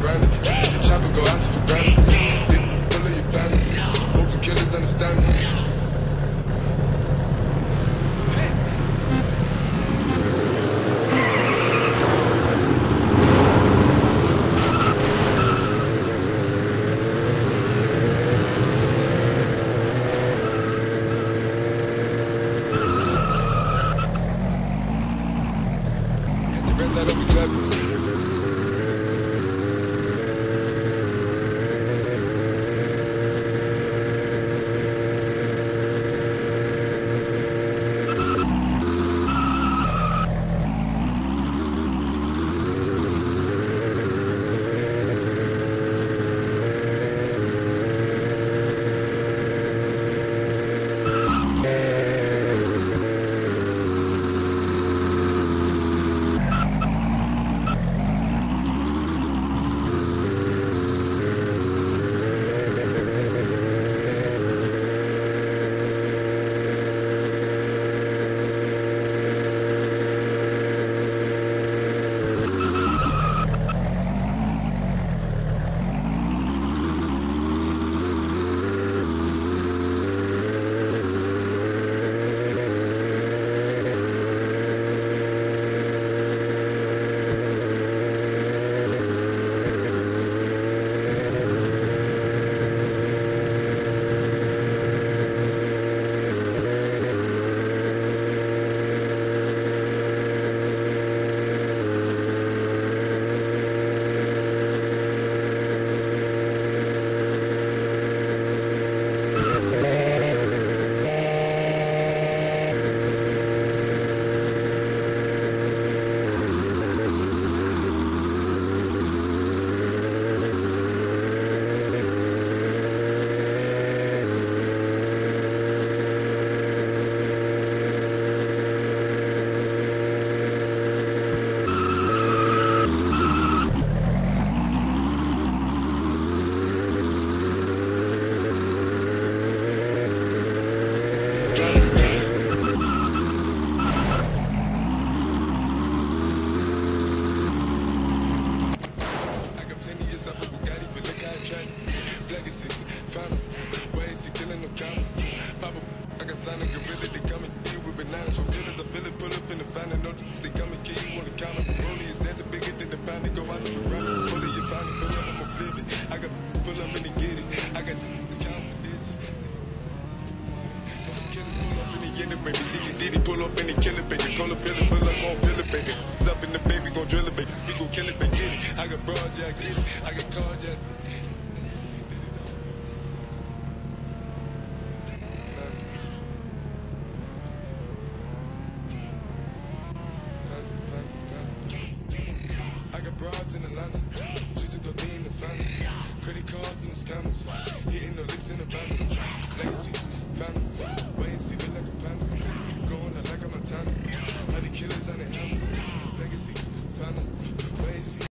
branded. The chopper go out to for granted. Big pull of your family. Open killers understand me. Rinse out of the club. Legacies, found ways to killing no count. Papa, I got signed a gorilla, they come and kill with bananas for feelings. I feel it, pull up in the fountain, no they come and kill you on the counter. Rollie is dancing bigger than the pound, they go out to the ground. Pull it, you find it, pull up, I'ma flip it. I got pull up and they get it. I got this count for digits. Most killers pull up in the end, baby. CGD pull up and they kill it, baby. Call a bill it, pull up, gon' feel it, baby. Up in the baby, gon' drill it, baby. We gon' kill it, baby, get it. I got broad jack, get it. I got carjack. I got broads in Atlanta, just to go in the family. Credit cards in the scammers, hitting the licks in the van. Legacies, family.